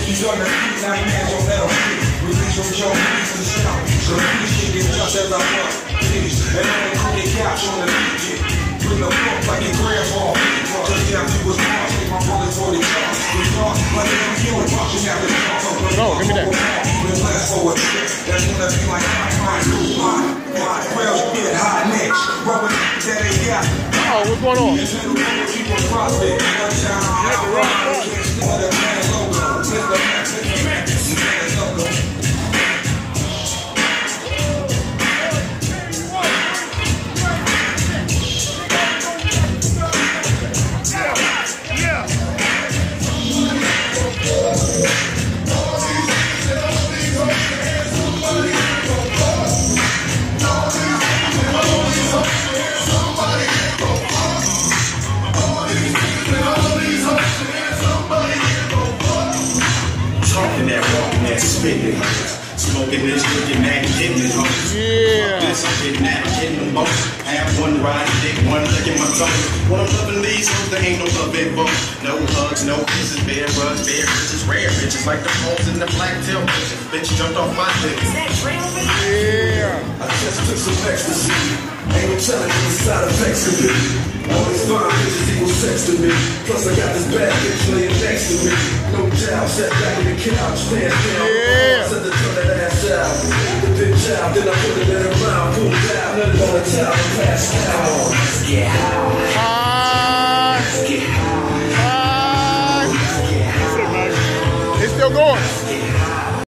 He's on the streets, now he hands on metal. Release from Joe, release from the shout. So the police shit get just as I want. Please, and on the cool, they couch on the beat. Bring the book like your grandpa. Just after you was born, take my brother for the charge. We talk like an MQ and watching out the talk. No, give me that. We're blessed for a trip. That's gonna be like my new hot. Well, get hot next. Rubber that they got. Oh, what's going on? Talking that, walking that, spitting, smoking this, looking at, getting it home. Yeah. This, getting that, getting them both. Have one ride, dick, one look in my throat. When I'm loving these, hoes, there ain't no love in both. No hugs, no kisses, bare rugs, bare bitches, rare bitches like the holes in the black tail bitches. Bitch jumped off my dick. Is that real? Yeah. I just took some ecstasy. Ain't no telling what the side effects could be. All these fine bitches equal sex to me. Plus I got this bad bitch laying next to me. No doubt, sat back in the couch, pants down. Yeah. Set to turn that ass out. The bitch out, then I put it in her mouth. Pulled out, let it on the towel and passed out. Let's get high. Let's get high. It's still going.